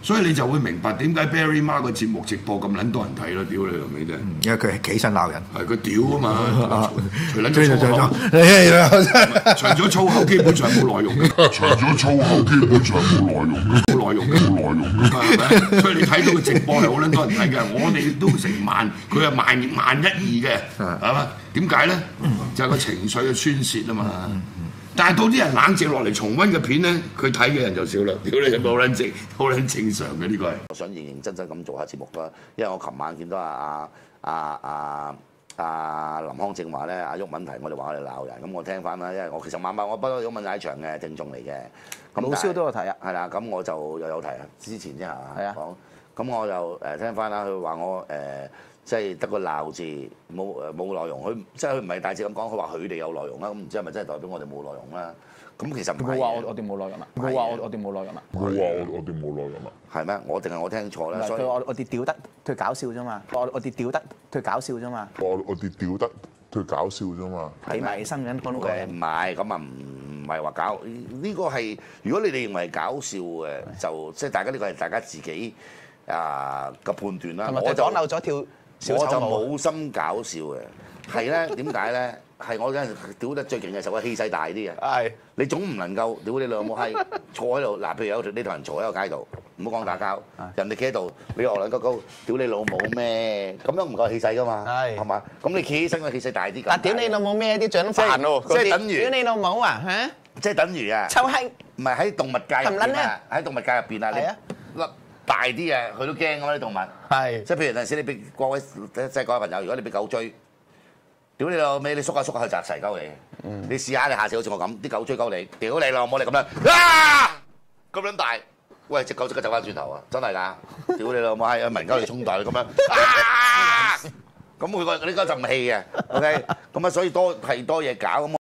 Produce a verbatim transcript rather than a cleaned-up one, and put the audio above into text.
所以你就會明白點解 Barry 媽個節目直播咁撚多人睇咯，屌你老味啫！ 因為佢係起身鬧人， 係佢屌啊嘛，除撚咗粗口，除咗粗口基本上冇內容嘅，除咗粗口基本上冇內容嘅，冇內容嘅，冇內容嘅，係咪？所以你睇到個直播係好撚多人睇嘅，我哋都成萬，佢係萬萬一二嘅，係嘛？點解咧？就係個情緒嘅宣泄啊嘛。但係到啲人冷靜落嚟重温嘅片咧，佢睇嘅人就少啦。屌你，好撚正，好撚正常嘅呢個係。 我想認認真真咁做下節目啦，因為我琴晚見到阿阿阿阿阿林康正話咧，阿鬱敏提我哋話我哋鬧人，咁我聽翻啦，因為我其實晚晚我不嬲鬱敏喺場嘅聽眾嚟嘅。 老蕭都有睇啊， 係啦，咁我就又有提啊，之前啫嚇講，咁我就誒聽翻啦，佢話我誒。呃即係得個鬧字，冇誒冇內容。佢即係佢唔係大致咁講，佢話佢哋有內容啦。咁唔知係咪真係代表我哋冇內容啦？咁其實唔係。 冇話我我哋冇內容啊！冇話我我哋冇內容啊！ 冇話我我哋冇內容啊！ 係咩？我定係我聽錯咧？ 所以我我哋屌得佢搞笑啫嘛！我我哋屌得佢搞笑啫嘛！ 我我哋屌得佢搞笑啫嘛！ 睇埋新聞講到誒唔係咁啊，唔唔係話搞呢個係。如果你哋認為搞笑嘅，就即係大家呢個係大家自己啊嘅判斷啦。 我就講漏咗跳。 我就冇心搞笑嘅，係咧點解咧？係我嗰陣屌得最勁嘅時候，個氣勢大啲嘅。係，你總唔能夠屌你兩母閪坐喺度嗱，譬如有呢條人坐喺個街度，唔好講打交，人哋企喺度，你戇撚鳩鳩屌你老母咩？咁樣唔夠氣勢噶嘛，係嘛？咁你企起身個氣勢大啲。 啊！屌你老母咩？啲長煩喎， 即係等於屌你老母啊嚇！ 即係等於啊， 臭閪唔係喺動物界入邊啊，喺動物界入邊啊，你粒。大啲嘅，佢都驚㗎嘛啲動物。係，即係譬如有陣時你俾各位即係各位朋友，如果你俾狗追，屌你老味，你縮下縮下去砸齊鳩你。嗯、你試下，你下次好似我咁，啲狗追鳩你，屌你老母你咁樣，啊咁撚大，喂隻狗即刻走翻轉頭啊！真係㗎，屌你老母係文鳩你衝大你咁樣，啊咁佢個呢個陣氣嘅 ，OK，咁啊所以多係多嘢搞咁。